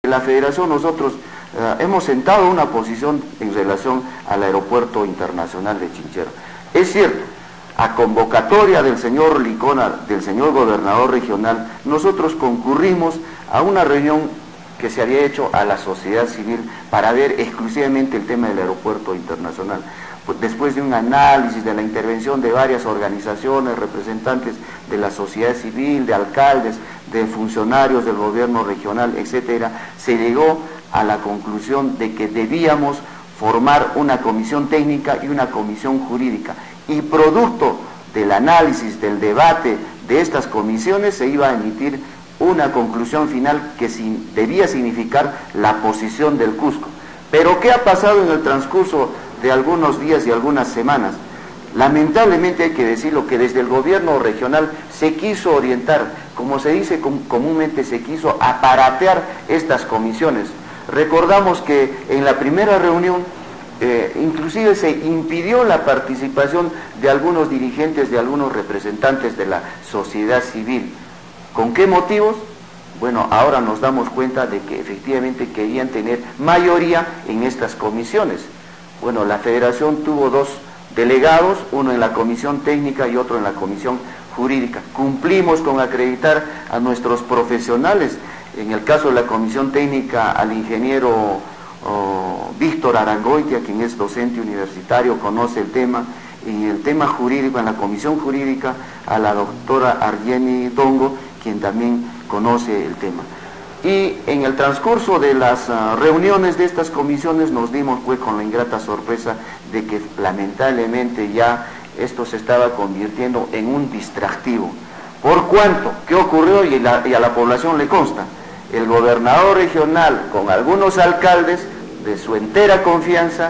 La Federación nosotros hemos sentado una posición en relación al Aeropuerto Internacional de Chinchero. Es cierto, a convocatoria del señor Licona, del señor gobernador regional, nosotros concurrimos a una reunión que se había hecho a la sociedad civil para ver exclusivamente el tema del Aeropuerto Internacional. Después de un análisis de la intervención de varias organizaciones, representantes de la sociedad civil, de alcaldes, de funcionarios del gobierno regional, etcétera, se llegó a la conclusión de que debíamos formar una comisión técnica y una comisión jurídica, y producto del análisis, del debate de estas comisiones, se iba a emitir una conclusión final que debía significar la posición del Cusco. Pero ¿qué ha pasado en el transcurso de algunos días y algunas semanas? Lamentablemente hay que decirlo, que desde el gobierno regional se quiso orientar, como se dice comúnmente, se quiso aparatear estas comisiones. Recordamos que en la primera reunión inclusive se impidió la participación de algunos dirigentes, de algunos representantes de la sociedad civil. ¿Con qué motivos? Bueno, ahora nos damos cuenta de que efectivamente querían tener mayoría en estas comisiones. Bueno, la Federación tuvo dos delegados, uno en la comisión técnica y otro en la comisión jurídica. Cumplimos con acreditar a nuestros profesionales. En el caso de la comisión técnica, al ingeniero Víctor Arangoitia, quien es docente universitario, conoce el tema. En el tema jurídico, en la comisión jurídica, a la doctora Argeni Dongo, quien también conoce el tema. Y en el transcurso de las reuniones de estas comisiones nos dimos pues con la ingrata sorpresa de que lamentablemente ya esto se estaba convirtiendo en un distractivo. ¿Por cuánto? ¿Qué ocurrió? Y a la población le consta. El gobernador regional, con algunos alcaldes de su entera confianza,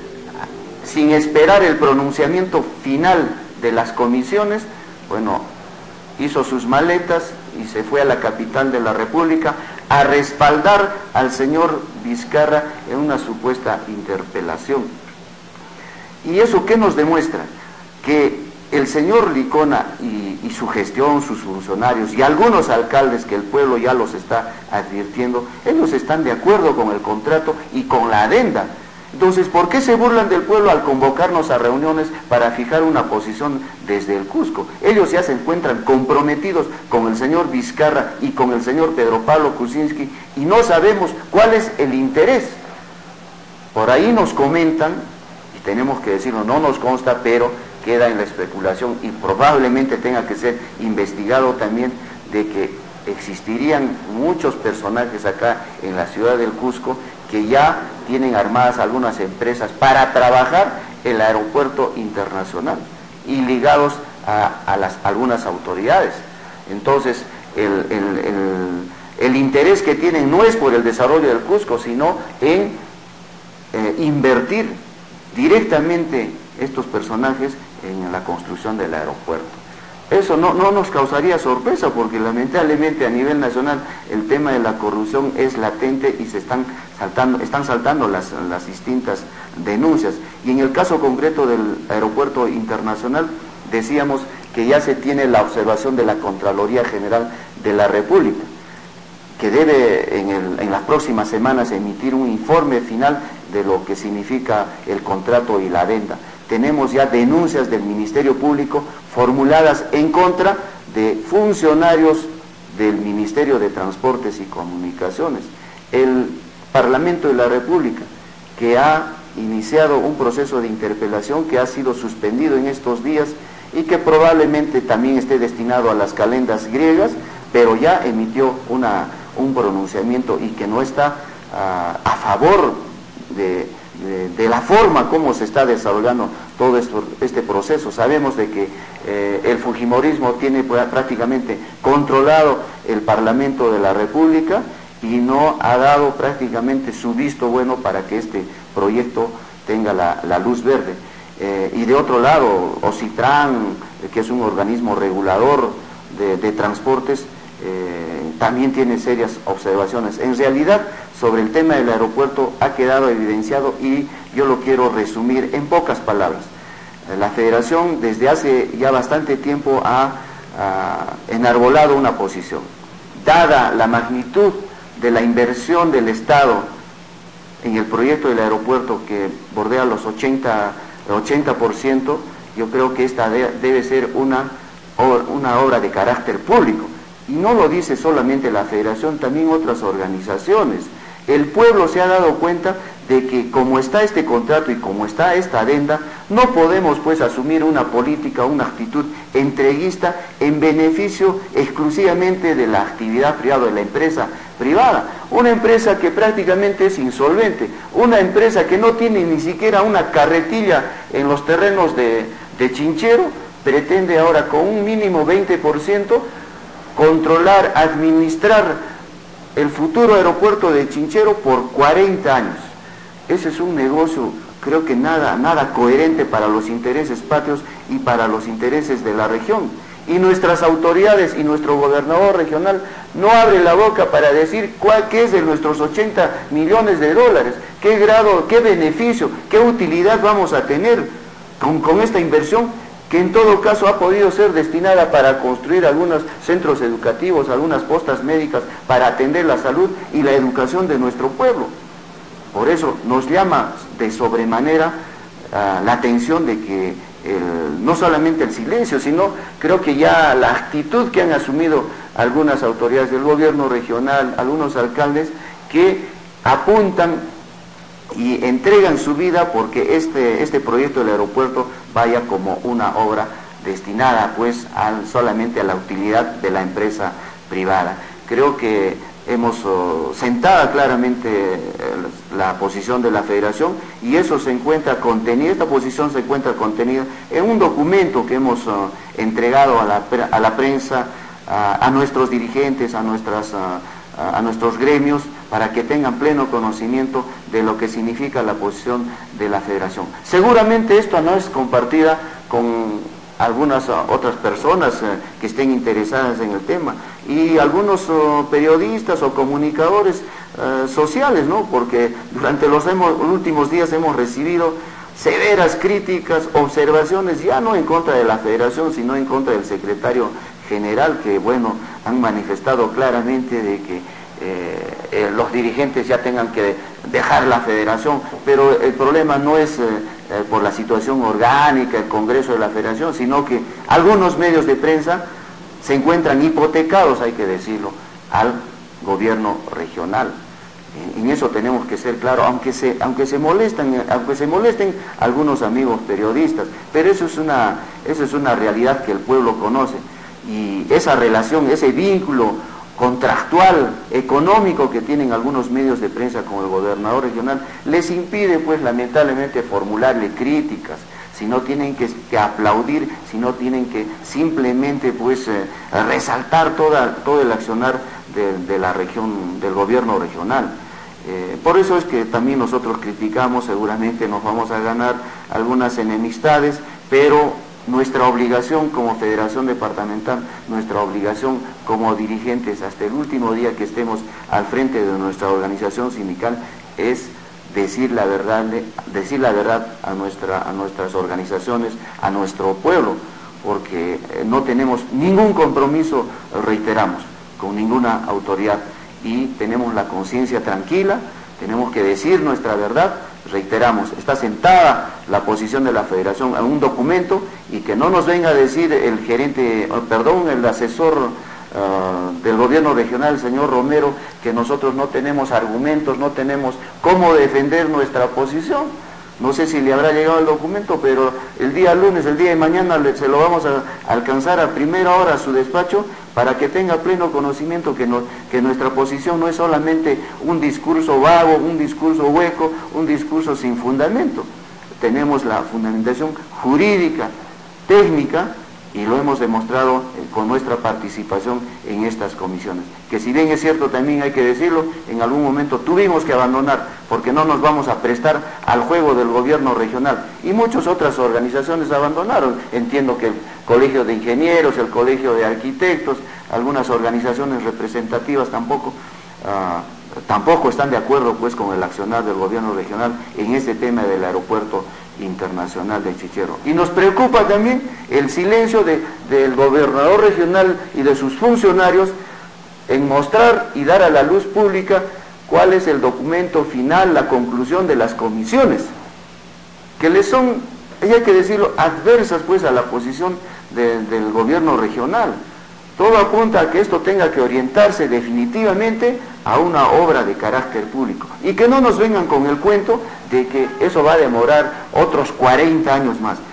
sin esperar el pronunciamiento final de las comisiones, bueno, hizo sus maletas y se fue a la capital de la República a respaldar al señor Vizcarra en una supuesta interpelación. ¿Y eso qué nos demuestra? Que el señor Licona y su gestión, sus funcionarios y algunos alcaldes que el pueblo ya los está advirtiendo, ellos están de acuerdo con el contrato y con la adenda. Entonces, ¿por qué se burlan del pueblo al convocarnos a reuniones para fijar una posición desde el Cusco? Ellos ya se encuentran comprometidos con el señor Vizcarra y con el señor Pedro Pablo Kuczynski y no sabemos cuál es el interés. Por ahí nos comentan, y tenemos que decirlo, no nos consta, pero queda en la especulación y probablemente tenga que ser investigado también, de que existirían muchos personajes acá en la ciudad del Cusco que ya tienen armadas algunas empresas para trabajar el aeropuerto internacional y ligados a algunas autoridades. Entonces, el interés que tienen no es por el desarrollo del Cusco, sino en invertir directamente estos personajes en la construcción del aeropuerto. Eso no nos causaría sorpresa, porque lamentablemente a nivel nacional el tema de la corrupción es latente y están saltando las distintas denuncias. Y en el caso concreto del aeropuerto internacional, decíamos que ya se tiene la observación de la Contraloría General de la República, que debe en las próximas semanas emitir un informe final de lo que significa el contrato y la adenda. Tenemos ya denuncias del Ministerio Público formuladas en contra de funcionarios del Ministerio de Transportes y Comunicaciones. El Parlamento de la República, que ha iniciado un proceso de interpelación que ha sido suspendido en estos días y que probablemente también esté destinado a las calendas griegas, pero ya emitió un pronunciamiento y que no está a favor de la forma como se está desarrollando todo este proceso. Sabemos de que el fujimorismo tiene prácticamente controlado el Parlamento de la República y no ha dado prácticamente su visto bueno para que este proyecto tenga la luz verde. Y de otro lado, Ocitran, que es un organismo regulador de transportes, también tiene serias observaciones. En realidad, sobre el tema del aeropuerto ha quedado evidenciado y yo lo quiero resumir en pocas palabras. La Federación desde hace ya bastante tiempo ha enarbolado una posición. Dada la magnitud de la inversión del Estado en el proyecto del aeropuerto, que bordea los 80%, yo creo que esta debe ser una obra de carácter público. Y no lo dice solamente la Federación, también otras organizaciones. El pueblo se ha dado cuenta de que como está este contrato y como está esta adenda, no podemos pues asumir una política, una actitud entreguista en beneficio exclusivamente de la actividad privada, de la empresa privada. Una empresa que prácticamente es insolvente, una empresa que no tiene ni siquiera una carretilla en los terrenos de Chinchero, pretende ahora con un mínimo 20% controlar, administrar el futuro aeropuerto de Chinchero por 40 años. Ese es un negocio, creo que nada coherente para los intereses patrios y para los intereses de la región. Y nuestras autoridades y nuestro gobernador regional no abre la boca para decir qué es de nuestros 80 millones de dólares, qué grado, qué beneficio, qué utilidad vamos a tener con esta inversión, que en todo caso ha podido ser destinada para construir algunos centros educativos, algunas postas médicas para atender la salud y la educación de nuestro pueblo. Por eso nos llama de sobremanera la atención de que no solamente el silencio, sino creo que ya la actitud que han asumido algunas autoridades del gobierno regional, algunos alcaldes, que apuntan y entregan su vida porque este proyecto del aeropuerto vaya como una obra destinada pues solamente a la utilidad de la empresa privada. Creo que hemos sentado claramente la posición de la Federación, y eso se encuentra contenido, esta posición se encuentra contenida en un documento que hemos entregado a la prensa, a nuestros dirigentes, a nuestros gremios, para que tengan pleno conocimiento de lo que significa la posición de la Federación. Seguramente esto no es compartida con algunas otras personas que estén interesadas en el tema, y algunos periodistas o comunicadores sociales, ¿no? Porque durante los últimos días hemos recibido severas críticas, observaciones, ya no en contra de la Federación, sino en contra del secretario general, que bueno, han manifestado claramente de que los dirigentes ya tengan que dejar la Federación, pero el problema no es por la situación orgánica, el Congreso de la Federación, sino que algunos medios de prensa se encuentran hipotecados, hay que decirlo, al gobierno regional. En eso tenemos que ser claros, aunque se molesten algunos amigos periodistas, pero eso es una realidad que el pueblo conoce, y esa relación, ese vínculo contractual, económico que tienen algunos medios de prensa con el gobernador regional, les impide pues lamentablemente formularle críticas, si no tienen que aplaudir, si no tienen que simplemente pues resaltar todo el accionar de la región, del gobierno regional. Por eso es que también nosotros criticamos, seguramente nos vamos a ganar algunas enemistades, pero nuestra obligación como Federación Departamental, nuestra obligación como dirigentes hasta el último día que estemos al frente de nuestra organización sindical es decir la verdad a nuestras organizaciones, a nuestro pueblo, porque no tenemos ningún compromiso, reiteramos, con ninguna autoridad, y tenemos la conciencia tranquila, tenemos que decir nuestra verdad. Reiteramos, está sentada la posición de la Federación en un documento, y que no nos venga a decir el asesor del gobierno regional, el señor Romero, que nosotros no tenemos argumentos, no tenemos cómo defender nuestra posición. No sé si le habrá llegado el documento, pero el día lunes, el día de mañana, se lo vamos a alcanzar a primera hora a su despacho, para que tenga pleno conocimiento que nuestra posición no es solamente un discurso vago, un discurso hueco, un discurso sin fundamento. Tenemos la fundamentación jurídica, técnica, y lo hemos demostrado con nuestra participación en estas comisiones, que si bien es cierto, también hay que decirlo, en algún momento tuvimos que abandonar, porque no nos vamos a prestar al juego del gobierno regional, y muchas otras organizaciones abandonaron. Entiendo que el Colegio de Ingenieros, el Colegio de Arquitectos, algunas organizaciones representativas tampoco están de acuerdo pues con el accionar del gobierno regional en este tema del aeropuerto internacional de Chinchero. Y nos preocupa también el silencio del gobernador regional y de sus funcionarios en mostrar y dar a la luz pública cuál es el documento final, la conclusión de las comisiones, que le son, y hay que decirlo, adversas pues a la posición del gobierno regional. Todo apunta a que esto tenga que orientarse definitivamente a una obra de carácter público, y que no nos vengan con el cuento de que eso va a demorar otros 40 años más.